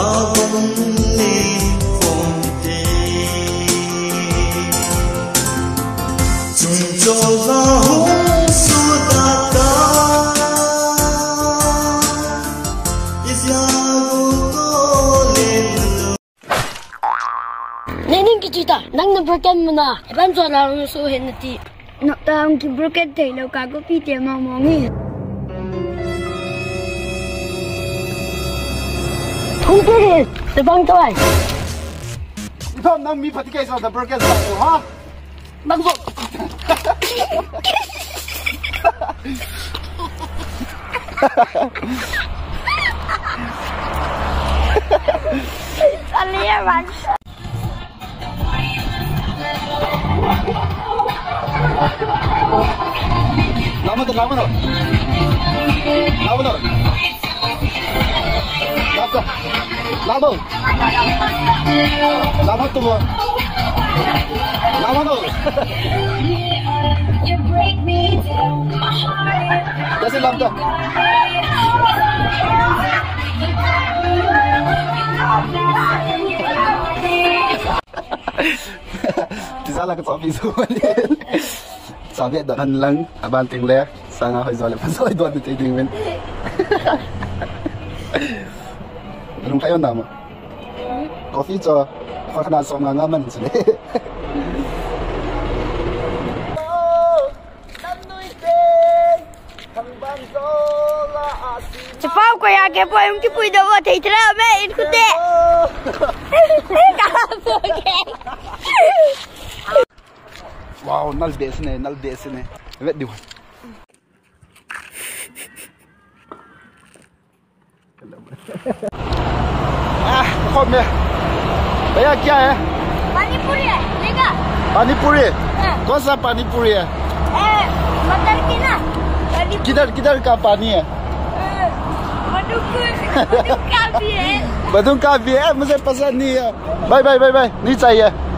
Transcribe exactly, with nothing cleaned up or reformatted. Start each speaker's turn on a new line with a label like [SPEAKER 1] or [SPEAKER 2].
[SPEAKER 1] Nening kita, nang na broken mo na. Iban so lang so henati. No taong ki broken tay lo ka ko pite mo mo ngi. Không biết thì băng tôi.
[SPEAKER 2] Không nang mi phati kai sa da broken sa ha. Nang zo.
[SPEAKER 1] Alia man.
[SPEAKER 2] Lama tu, lama tu. Lama tu. Lama. Lama. Lama tu. Lama tu. Kasi lama tu. Salah ke sapi semua ni. Sabi dah kan lang abanting le. Sana hoy zole pasal itu ada tiding men. Belum kayo nama. Kopi jo. Kau kena somang ngaman sini.
[SPEAKER 1] Cepat kau ya ke boy mungkin kau dah buat tidak main ikut deh. Kalau okey.
[SPEAKER 2] Wow, nal bes ne, nal bes ne. Vet di. Ah, kau me. Baya क्या है?
[SPEAKER 1] पानी पूरी है, लेगा?
[SPEAKER 2] पानी पूरी? कौन सा पानी पूरी है?
[SPEAKER 1] Eh, मटर की ना?
[SPEAKER 2] किधर किधर का पानी है?
[SPEAKER 1] बदूक बदूक का भी है।
[SPEAKER 2] बदूक का भी है, मुझे पसंद नहीं है। बाय बाय बाय बाय, नहीं चाहिए।